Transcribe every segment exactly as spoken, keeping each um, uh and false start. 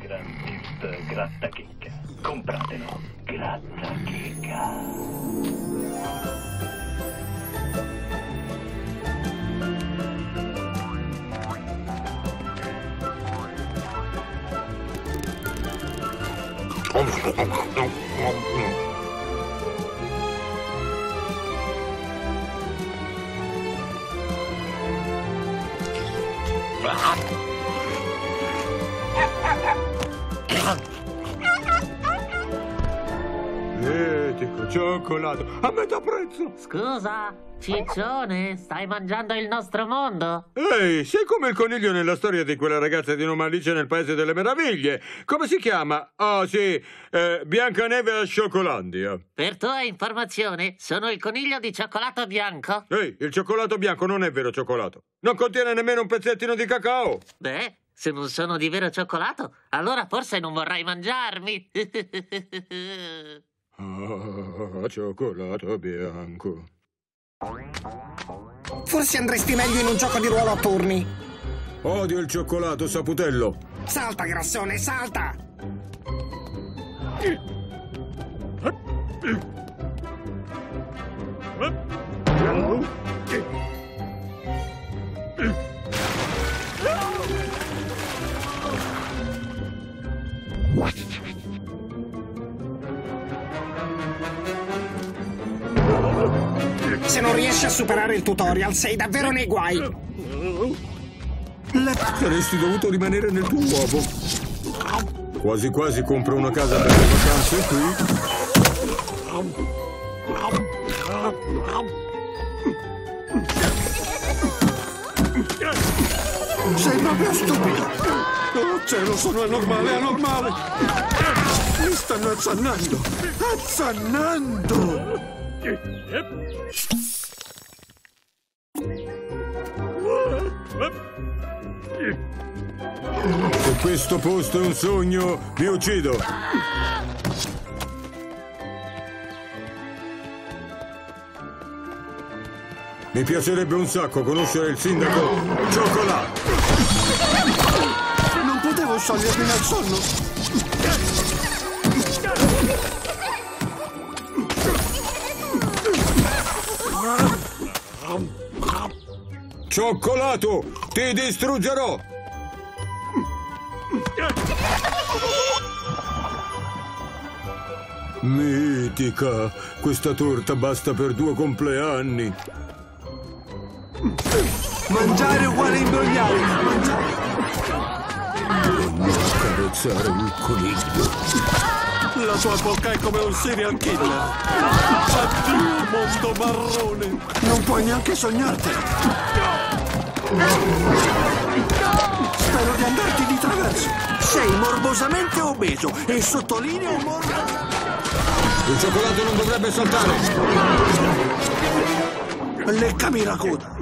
Grand Theft Grattachicca. Compratelo. Grattachicca. Etico, cioccolato, a metà prezzo. Scusa, ciccione, stai mangiando il nostro mondo? Ehi, sei come il coniglio nella storia di quella ragazza di nome Alice nel Paese delle Meraviglie. Come si chiama? Oh, sì, eh, Biancaneve a Scioccolandia. Per tua informazione, sono il coniglio di cioccolato bianco. Ehi, il cioccolato bianco non è vero cioccolato. Non contiene nemmeno un pezzettino di cacao. Beh, se non sono di vero cioccolato, allora forse non vorrai mangiarmi. Ah, cioccolato bianco. Forse andresti meglio in un gioco di ruolo a turni. Odio il cioccolato, saputello. Salta, grassone, salta! Se non riesci a superare il tutorial, sei davvero nei guai. La... Saresti dovuto rimanere nel tuo uovo. Quasi quasi compro una casa per le vacanze qui. Sei proprio stupido. Oh cielo, sono anormale, anormale. Mi stanno azzannando. Azzannando. Se questo posto è un sogno, mi uccido. Mi piacerebbe un sacco conoscere il sindaco Cioccolato. Non potevo sciogliermi dal sonno. Cioccolato, ti distruggerò! Mitica, questa torta basta per due compleanni. Mangiare uguale imbrogliare. Mangiare. Non accarezzare il coniglio. La tua bocca è come un serial killer. Addio, mondo marrone. Non puoi neanche sognartelo. Spero di andarti di traverso. Sei morbosamente obeso e sottolineo morbo... Il cioccolato non dovrebbe saltare. Leccami la coda.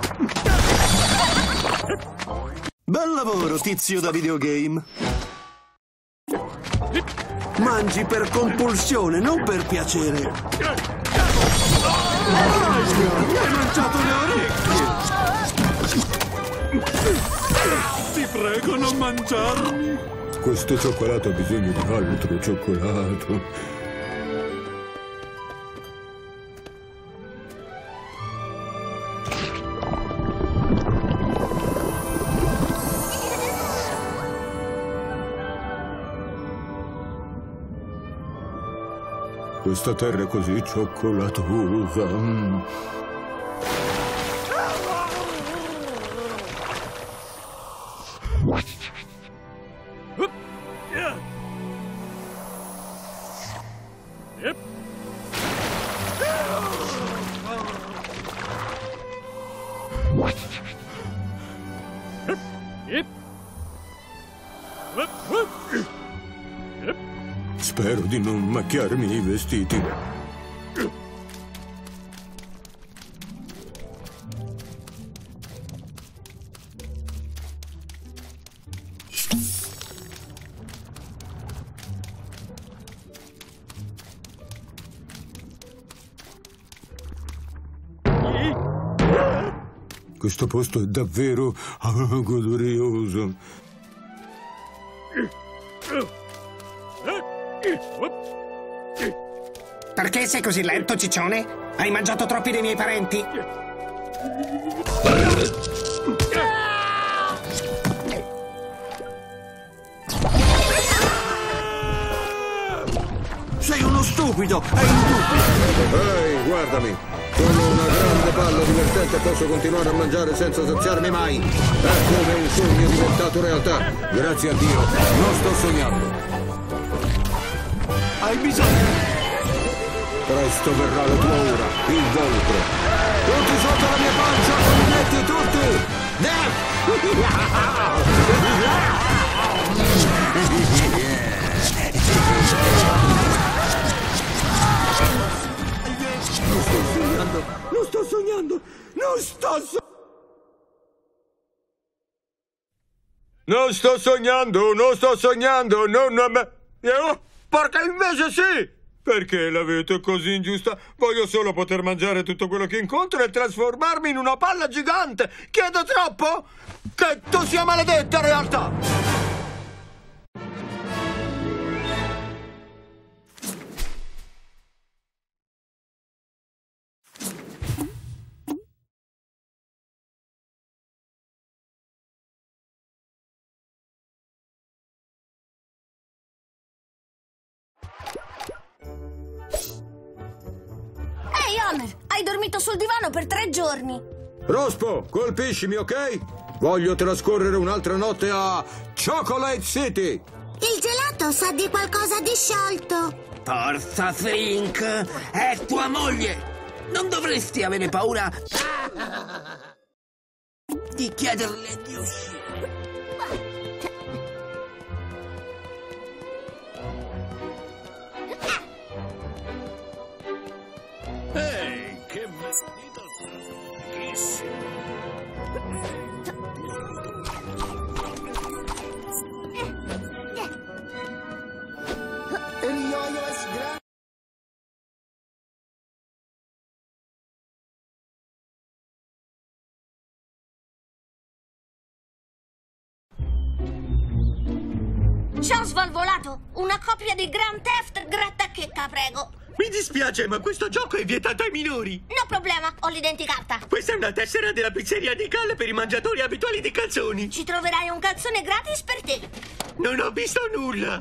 Bel lavoro, tizio da videogame. Mangi per compulsione, non per piacere. Mi hai mangiato le orecchie. Ti prego, non mangiarmi. Questo cioccolato ha bisogno di altro cioccolato. Questa terra è così cioccolatosa. Mm. Spero di non macchiarmi i vestiti. Questo posto è davvero godurioso. Perché sei così lento, ciccione? Hai mangiato troppi dei miei parenti? Sei uno stupido, è indubbio. Ehi, guardami. Sono una grande palla divertente e posso continuare a mangiare senza saziarmi mai. È come un sogno diventato realtà. Grazie a Dio, non sto sognando. Hai bisogno. Presto verrà la tua ora, il volcro. Tutti sotto la mia pancia, poveretti tutti! Non sto sognando! Non sto sognando! Non sto sognando! Non sto sognando! Non... non oh, porca invece sì! Perché l'avete così ingiusta? Voglio solo poter mangiare tutto quello che incontro e trasformarmi in una palla gigante! Chiedo troppo? Che tu sia maledetta realtà! Ehi, Homer, hai dormito sul divano per tre giorni. Rospo, colpiscimi, ok? Voglio trascorrere un'altra notte a Chocolate City. Il gelato sa di qualcosa di sciolto. Forza, Flink! È tua moglie! Non dovresti avere paura di chiederle di uscire. Ehi, che vestito fighissimo! Il yo-yo è sgra... Ciao Svalvolato, una copia di Grand Theft Grattachecca, prego. Mi dispiace, ma questo gioco è vietato ai minori. No problema, ho l'identicarta. Questa è una tessera della pizzeria di Cal per i mangiatori abituali di calzoni. Ci troverai un calzone gratis per te. Non ho visto nulla.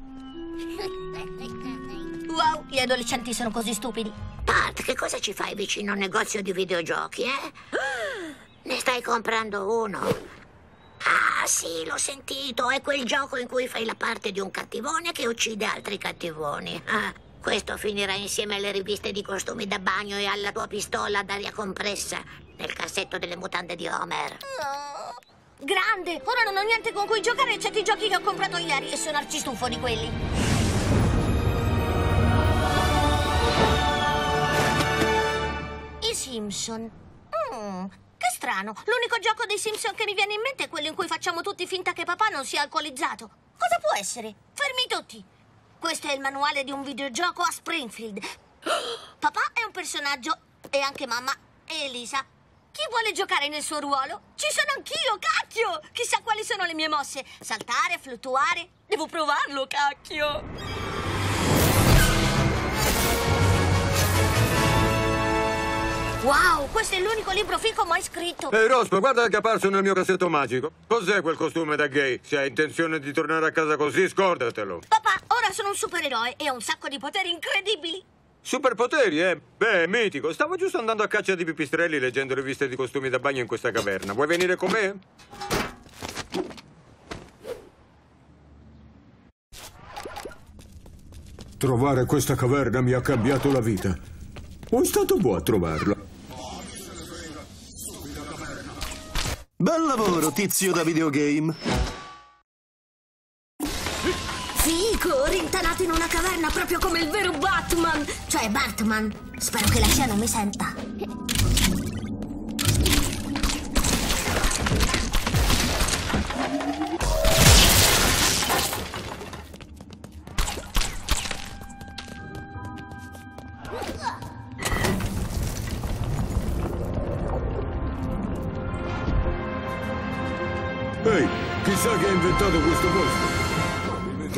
Wow, gli adolescenti sono così stupidi. Bart, che cosa ci fai vicino a un negozio di videogiochi, eh? Ne stai comprando uno? Ah, sì, l'ho sentito. È quel gioco in cui fai la parte di un cattivone che uccide altri cattivoni. Ah, questo finirà insieme alle riviste di costumi da bagno e alla tua pistola ad aria compressa nel cassetto delle mutande di Homer. Oh, grande! Ora non ho niente con cui giocare e certi giochi che ho comprato ieri e sono arcistufo di quelli. I Simpson. Mm, che strano. L'unico gioco dei Simpson che mi viene in mente è quello in cui facciamo tutti finta che papà non sia alcolizzato. Cosa può essere? Fermi tutti. Questo è il manuale di un videogioco a Springfield. Papà è un personaggio e anche mamma e Elisa. Chi vuole giocare nel suo ruolo? Ci sono anch'io, cacchio! Chissà quali sono le mie mosse. Saltare, fluttuare. Devo provarlo, cacchio! Wow, questo è l'unico libro fico mai scritto. Ehi, Rospo, guarda che è apparso nel mio cassetto magico. Cos'è quel costume da gay? Se hai intenzione di tornare a casa così, scordatelo. Papà, ora sono un supereroe e ho un sacco di poteri incredibili. Superpoteri, eh? Beh, mitico. Stavo giusto andando a caccia di pipistrelli leggendo riviste di costumi da bagno in questa caverna. Vuoi venire con me? Trovare questa caverna mi ha cambiato la vita. È stato buono a trovarla. Bel lavoro, tizio da videogame. Fico, rintanato in una caverna proprio come il vero Batman. Cioè Batman. Spero che la scia non mi senta. Ehi, chissà chi ha inventato questo posto.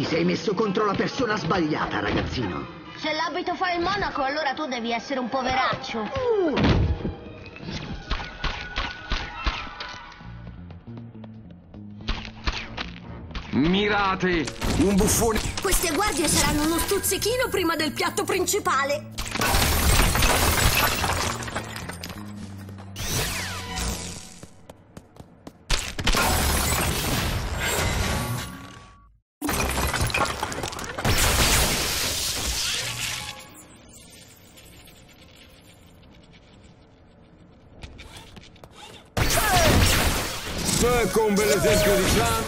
Ti sei messo contro la persona sbagliata, ragazzino. Se l'abito fa il monaco, allora tu devi essere un poveraccio. Mirate! Un buffone! Queste guardie saranno uno stuzzichino prima del piatto principale. Ecco un bel esempio di clan.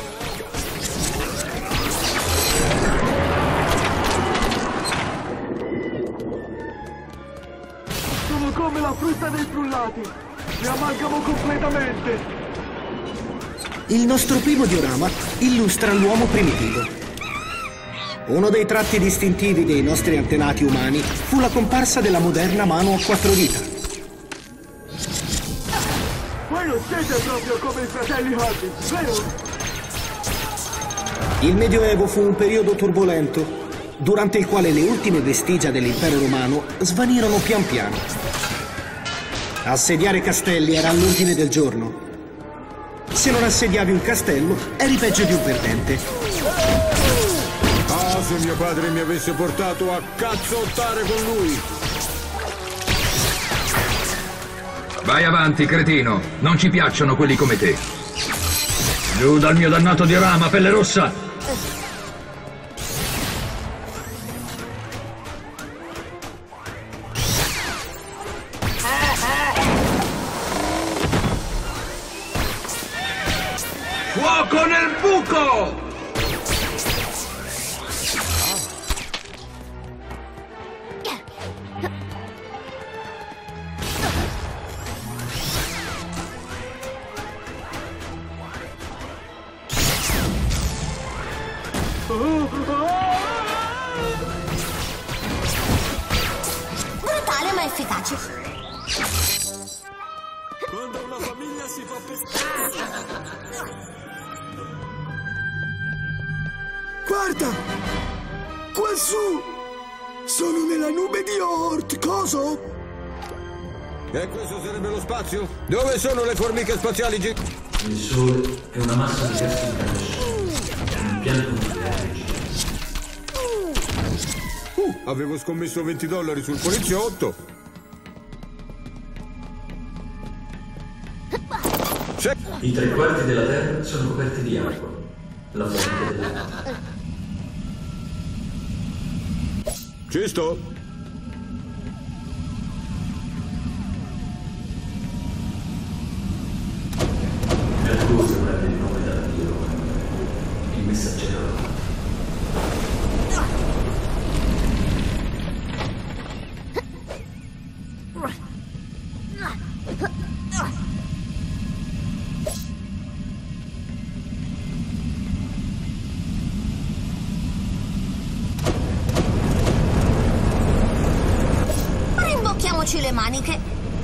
Sono come la frutta dei frullati. Mi amalgamo completamente. Il nostro primo diorama illustra l'uomo primitivo. Uno dei tratti distintivi dei nostri antenati umani fu la comparsa della moderna mano a quattro dita. Voi non siete proprio come i fratelli Hardy, vero? Il Medioevo fu un periodo turbolento, durante il quale le ultime vestigia dell'impero romano svanirono pian piano. Assediare castelli era all'ordine del giorno. Se non assediavi un castello, eri peggio di un perdente. Ah, se mio padre mi avesse portato a cazzottare con lui! Vai avanti, cretino. Non ci piacciono quelli come te. Giù dal mio dannato diorama, pelle rossa! Fuoco nel buco! Brutale ma efficace. Quando una famiglia si fa pescare. Guarda! Quassù! Sono nella nube di Oort, coso? E questo sarebbe lo spazio? Dove sono le formiche spaziali G? Il Sole è una massa di gas incandescente, un impianto nucleare. Uh, avevo scommesso venti dollari sul poliziotto. C'è. I tre quarti della Terra sono coperti di acqua. La fonte dell'acqua. Ci sto. Mercurio prende il nome dal dio, il messaggero. Rimbocchiamoci le maniche.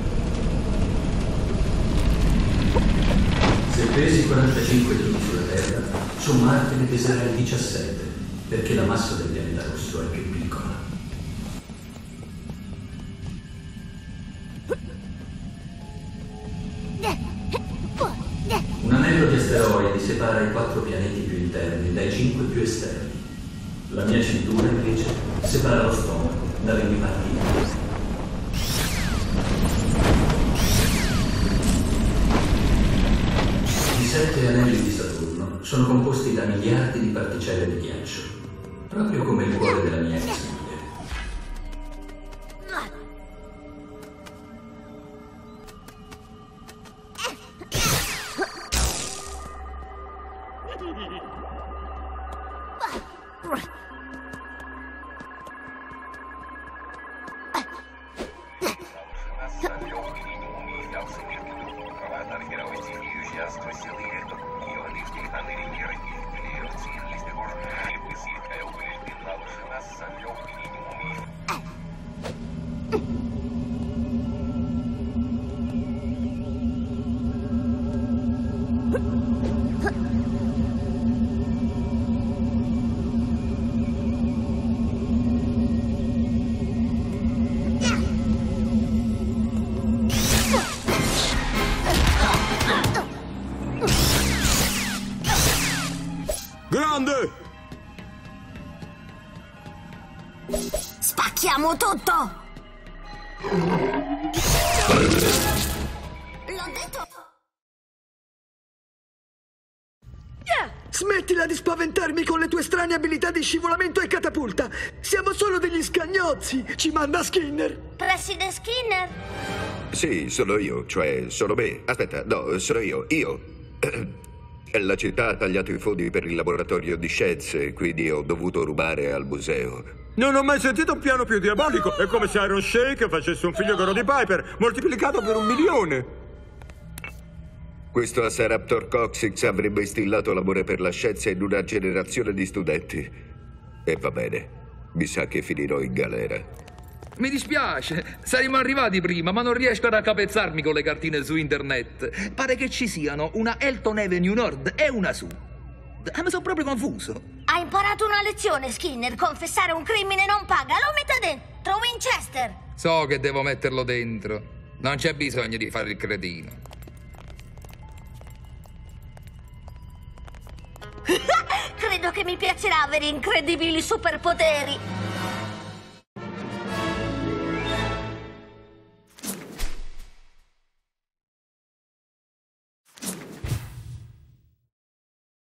Se pesi quarantacinque chili sulla Terra, su Marte ne peserai diciassette, perché la massa del pianeta rosso è più piccola. Un anello di asteroidi separa i quattro pianeti più interni dai cinque più esterni. La mia cintura, invece, separa lo stomaco dalle mie parti interne. I sette anelli di Saturno sono composti da miliardi di particelle di ghiaccio, proprio come il cuore della mia ex moglie. grande! Spacchiamo tutto! L'ho detto! Smettila di spaventarmi con le tue strane abilità di scivolamento e catapulta! Siamo solo degli scagnozzi! Ci manda Skinner! Presidente Skinner? Sì, sono io, cioè sono me. Aspetta, no, sono io, io. La città ha tagliato i fondi per il laboratorio di scienze, quindi ho dovuto rubare al museo. Non ho mai sentito un piano più diabolico. È come se Iron Shake facesse un figlio di Piper, moltiplicato per un milione. Questo Asaraptor Coxix avrebbe instillato l'amore per la scienza in una generazione di studenti. E va bene, mi sa che finirò in galera. Mi dispiace, saremmo arrivati prima, ma non riesco a raccapezzarmi con le cartine su internet. Pare che ci siano una Elton Avenue Nord e una Sud. Ah, mi sono proprio confuso. Ha imparato una lezione, Skinner. Confessare un crimine non paga. Lo metta dentro, Winchester. So che devo metterlo dentro. Non c'è bisogno di fare il cretino. Credo che mi piacerà avere incredibili superpoteri.